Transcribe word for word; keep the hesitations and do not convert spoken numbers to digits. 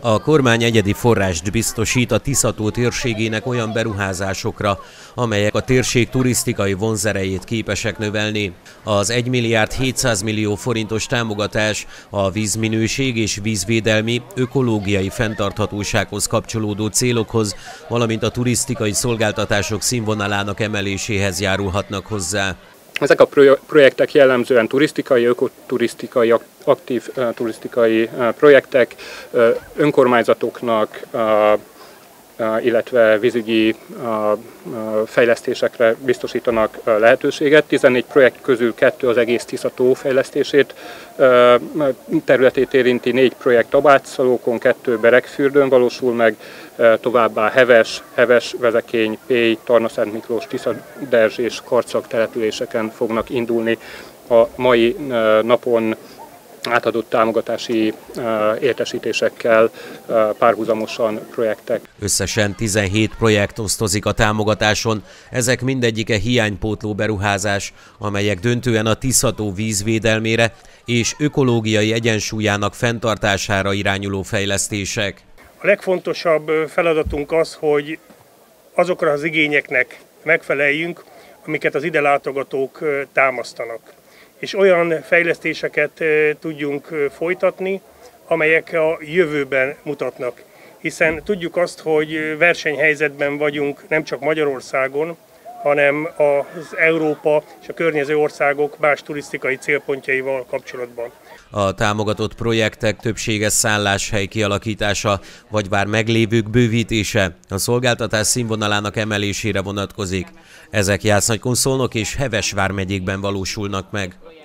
A kormány egyedi forrást biztosít a Tisza-tó térségének olyan beruházásokra, amelyek a térség turisztikai vonzerejét képesek növelni. Az egy milliárd hétszáz millió forintos támogatás a vízminőség és vízvédelmi, ökológiai fenntarthatósághoz kapcsolódó célokhoz, valamint a turisztikai szolgáltatások színvonalának emeléséhez járulhatnak hozzá. Ezek a projektek jellemzően turisztikai, ökoturisztikai, aktív turisztikai projektek, önkormányzatoknak, illetve vízügyi fejlesztésekre biztosítanak lehetőséget. tizennégy projekt közül kettő az egész Tisza-tó fejlesztését területét érinti, négy projekt Abátszalókon, kettő Beregfürdőn valósul meg, továbbá Heves, Heves, Vezekény, Pély, Tarnaszent Miklós, Tiszaderzs és Karcag településeken fognak indulni a mai napon átadott támogatási értesítésekkel párhuzamosan projektek. Összesen tizenhét projekt osztozik a támogatáson, ezek mindegyike hiánypótló beruházás, amelyek döntően a Tisza-tó vízvédelmére és ökológiai egyensúlyának fenntartására irányuló fejlesztések. A legfontosabb feladatunk az, hogy azokra az igényeknek megfeleljünk, amiket az ide látogatók támasztanak. És olyan fejlesztéseket tudjunk folytatni, amelyek a jövőben mutatnak. Hiszen tudjuk azt, hogy versenyhelyzetben vagyunk nem csak Magyarországon, hanem az Európa és a környező országok más turisztikai célpontjaival kapcsolatban. A támogatott projektek többsége szálláshely kialakítása, vagy bár meglévők bővítése, a szolgáltatás színvonalának emelésére vonatkozik. Ezek Jász-Nagykun-Szolnok és Heves vármegyékben valósulnak meg.